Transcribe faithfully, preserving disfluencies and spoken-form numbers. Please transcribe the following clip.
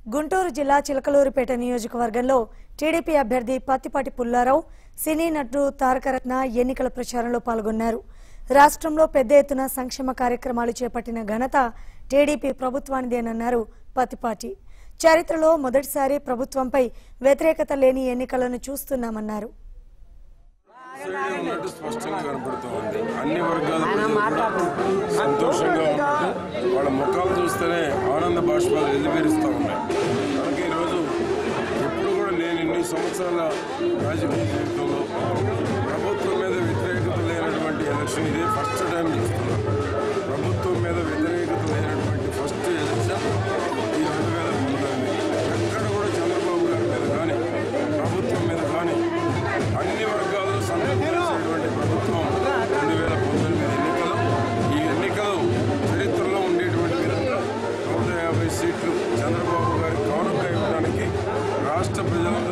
గుంటూరు జిల్లా చిలకలూరిపేట నియోజకవర్గంలో టీడీపీ అభ్యర్థి పత్తిపాటి పుల్లారావు సినీ నటుడు తారకరత్న ఎన్నికల ప్రచారంలో పాల్గొన్నారు. రాష్ట్రంలో పెద్ద ఎత్తున సంక్షేమ కార్యక్రమాలు చేపట్టిన ఘనత టీడీపీ ప్రభుత్వానిదేనన్నారు పత్తిపాటి. చరిత్రలో మొదటిసారి ప్రభుత్వంపై వ్యతిరేకత లేని ఎన్నికలను చూస్తున్నామన్నారు. స్పష్టంగా కనపడుతోంది. అన్ని వర్గాల ప్రజలు కూడా సంతోషంగా ఉన్నట్టు వాళ్ళ ముఖాలు చూస్తేనే ఆనంద బాష్పాలు వెల్లివిరుస్తూ ఉన్నాయి. మనకి ఈరోజు ఎప్పుడు కూడా నేను ఇన్ని సంవత్సరాల రాజకీయ జీవితంలో ప్రభుత్వం మీద వ్యతిరేకత లేనటువంటి ఎలక్షన్ ఇదే ఫస్ట్ టైం చూస్తున్నాం. ప్రభుత్వం మీద వ్యతిరేకత లేనటువంటి ఫస్ట్ ఎలక్షన్ ఈ రెండు వేల పంతొమ్మిది ఎక్కడ కూడా చంద్రబాబు గారి మీద కానీ ప్రభుత్వం మీద కానీ అన్ని వర్గాలు సంతోషించేటువంటి ప్రభుత్వం రెండు వేల పంతొమ్మిది ఎన్నికలు. ఈ ఎన్నికలు చరిత్రలో ఉండేటువంటి విధంగా నూట యాభై సీట్లు చంద్రబాబు గారి గౌరవంగా ఇవ్వడానికి రాష్ట్ర ప్రజలందరూ